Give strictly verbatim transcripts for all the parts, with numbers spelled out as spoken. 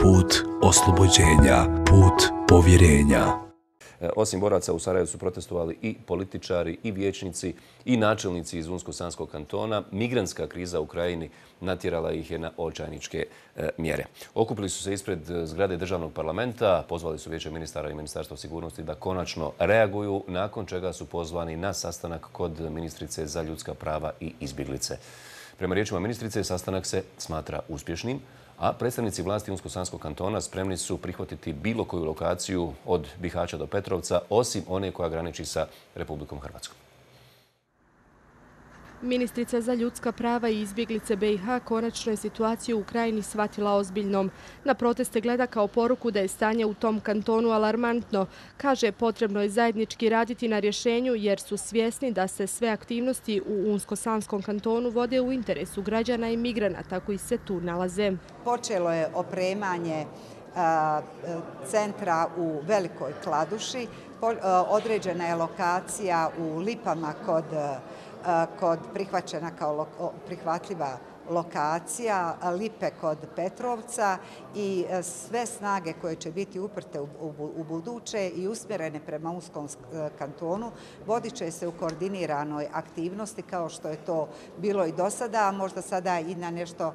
put oslobođenja, put povjerenja. Osim boraca u Sarajevu su protestovali i političari, i vijećnici, i načelnici iz Unsko-Sanskog kantona. Migrantska kriza u Ukrajini natjerala ih je na očajničke mjere. Okupili su se ispred zgrade državnog parlamenta, pozvali su vijeće ministara i ministarstvo sigurnosti da konačno reaguju, nakon čega su pozvani na sastanak kod ministrice za ljudska prava i izbjeglice. Prema riječima ministrice, sastanak se smatra uspješnim, a predstavnici vlasti Unsko-Sanskog kantona spremni su prihvatiti bilo koju lokaciju od Bihaća do Petrovca, osim one koja graniči sa Republikom Hrvatskom. Ministrica za ljudska prava i izbjeglice B i H konačno je situaciju u Ukrajini shvatila ozbiljnom. Na proteste gleda kao poruku da je stanje u tom kantonu alarmantno. Kaže, potrebno je zajednički raditi na rješenju jer su svjesni da se sve aktivnosti u Unsko-Sanskom kantonu vode u interesu građana i migranata koji se tu nalaze. Počelo je opremanje centra u Velikoj Kladuši. Određena je lokacija u Lipama kod kod prihvaćena kao prihvatljiva lokacija, Lipe kod Petrovca i sve snage koje će biti uprte u buduće i usmjerene prema Unskom kantonu vodit će se u koordiniranoj aktivnosti kao što je to bilo i do sada, a možda sada i na nešto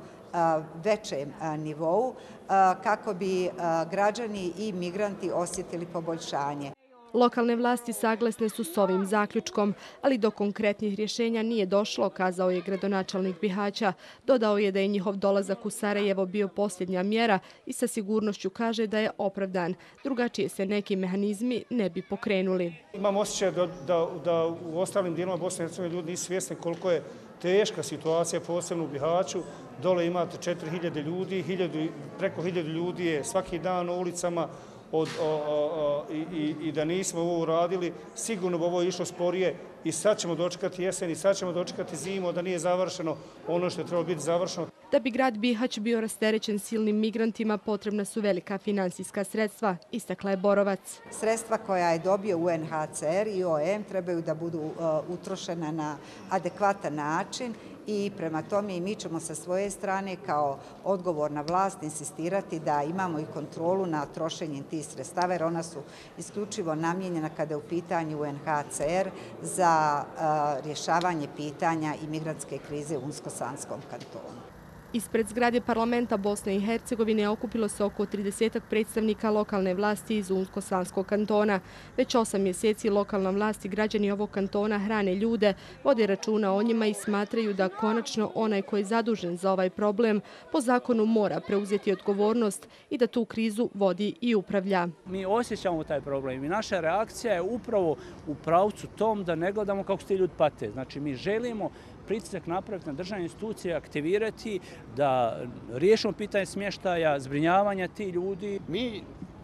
većem nivou kako bi građani i migranti osjetili poboljšanje. Lokalne vlasti saglasne su s ovim zaključkom, ali do konkretnih rješenja nije došlo, kazao je gradonačelnik Bihaća. Dodao je da je njihov dolazak u Sarajevo bio posljednja mjera i sa sigurnošću kaže da je opravdan. Drugačije se neki mehanizmi ne bi pokrenuli. Imam osjećaj da, da, da u ostalim dijelovima Bosne i Hercegovine ljudi nisu svjesni koliko je teška situacija, posebno u Bihaću. Dole imate četiri hiljade ljudi, hiljadu, preko hiljadu ljudi je svaki dan u ulicama. Od, o, o, i, i da nismo ovo uradili, sigurno bi ovo išlo sporije i sad ćemo dočekati jesen i sad ćemo dočekati zimu, da nije završeno ono što je trebalo biti završeno. Da bi grad Bihać bio rasterećen silnim migrantima, potrebna su velika finansijska sredstva, istakla je Borovac. Sredstva koja je dobio U N H C R i O M trebaju da budu uh, utrošena na adekvatan način i prema tome i mi ćemo sa svoje strane kao odgovorna vlast insistirati da imamo i kontrolu na trošenjem tih sredstava jer ona su isključivo namijenjena kada je u pitanju U N H C R za uh, rješavanje pitanja imigrantske krize u Unsko-Sanskom kantonu. Ispred zgrade parlamenta Bosne i Hercegovine okupilo se oko tridesetak predstavnika lokalne vlasti iz Unsko-Sanskog kantona. Već osam mjeseci lokalna vlast i građani ovog kantona hrane ljude, vode računa o njima i smatraju da konačno onaj koji je zadužen za ovaj problem po zakonu mora preuzeti odgovornost i da tu krizu vodi i upravlja. Mi osjećamo taj problem i naša reakcija je upravo u pravcu tom da ne gledamo kako se ti ljudi pate. Znači mi želimo pritisak napraviti na državne institucije, aktivirati, da riješimo pitanje smještaja, zbrinjavanja tih ljudi. Mi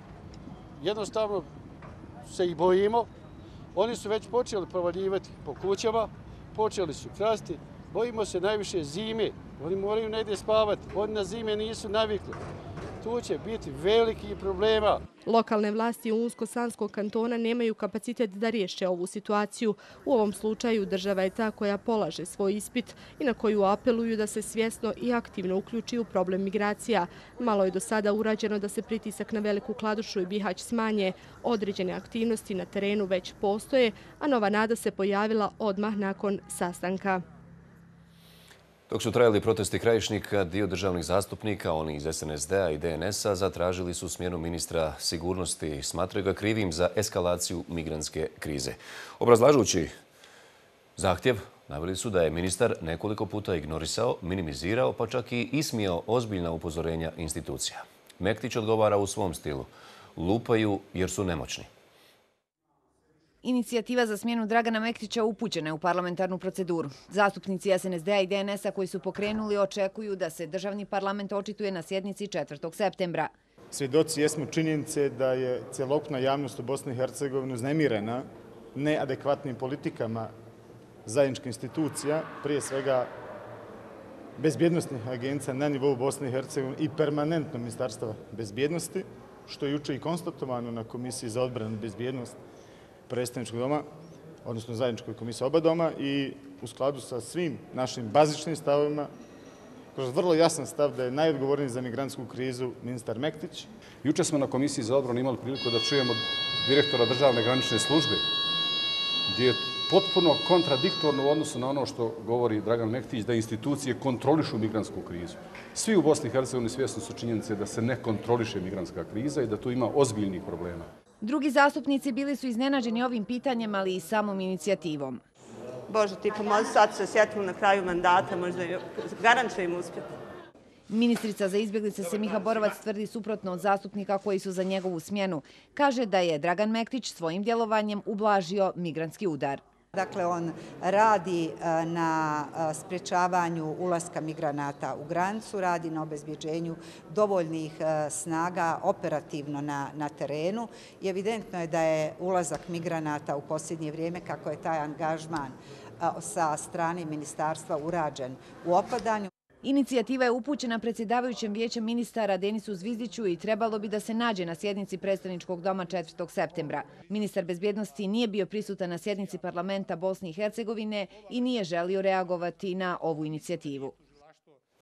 jednostavno se ih bojimo. Oni su već počeli provaljivati po kućama, počeli su krasti. Bojimo se najviše zime. Oni moraju negdje spavati. Oni na zime nisu navikli. Tu će biti veliki problema. Lokalne vlasti Unsko-Sanskog kantona nemaju kapacitet da riješe ovu situaciju. U ovom slučaju država je ta koja polaže svoj ispit i na koju apeluju da se svjesno i aktivno uključi u problem migracija. Malo je do sada urađeno da se pritisak na Veliku Kladušu i Bihać smanje. Određene aktivnosti na terenu već postoje, a nova nada se pojavila odmah nakon sastanka. Dok su trajali protesti Krajišnika, dio državnih zastupnika, oni iz S N S D-a i D N S-a, zatražili su smjenu ministra sigurnosti. Smatraju ga krivim za eskalaciju migrantske krize. Obrazlažući zahtjev, naveli su da je ministar nekoliko puta ignorisao, minimizirao, pa čak i ismijao ozbiljna upozorenja institucija. Mektić odgovara u svom stilu. Lupaju jer su nemoćni. Inicijativa za smjenu Dragana Mektića upućena je u parlamentarnu proceduru. Zastupnici S N S D-a i D N S-a koji su pokrenuli očekuju da se državni parlament očituje na sjednici četvrtog septembra. Svjedoci jesmo činjenice da je cjelokupna javnost u Bosni i Hercegovini uznemirena neadekvatnim politikama zajedničkih institucija, prije svega bezbjednostnih agencija na nivou Bosne i Hercegovine i permanentno ministarstva bezbjednosti, što je jučer i konstatovano na Komisiji za odbranu i bezbjednost predstavničkog doma, odnosno zajedničkoj komisiji oba doma i u skladu sa svim našim bazičnim stavovima kroz vrlo jasan stav da je najodgovorniji za migrantsku krizu ministar Mektić. Juče smo na Komisiji za odbranu imali priliku da čujemo direktora državne granične službe, gdje je potpuno kontradiktorno u odnosu na ono što govori Dragan Mektić, da institucije kontrolišu migrantsku krizu. Svi u Bosni i Hercegovini svjesni su činjenice da se ne kontroliše migrantska kriza i da tu ima ozbiljnih problema. Drugi zastupnici bili su iznenađeni ovim pitanjem, ali i samom inicijativom. Bože, ti pomozi, sad se sjetilo na kraju mandata, možda garantujem im uspjeti. Ministrica za izbjeglice Semiha Borovac tvrdi suprotno od zastupnika koji su za njegovu smjenu. Kaže da je Dragan Mektić svojim djelovanjem ublažio migrantski udar. Dakle, on radi na sprječavanju ulaska migranata u granicu, radi na obezbjeđenju dovoljnih snaga operativno na, na terenu. I evidentno je da je ulazak migranata u posljednje vrijeme, kako je taj angažman sa strane ministarstva urađen u opadanju. Inicijativa je upućena predsjedavajućem vijećem ministara Denisu Zvizdiću i trebalo bi da se nađe na sjednici predstavničkog doma četvrtog septembra. Ministar bezbjednosti nije bio prisutan na sjednici parlamenta Bosne i Hercegovine i nije želio reagovati na ovu inicijativu.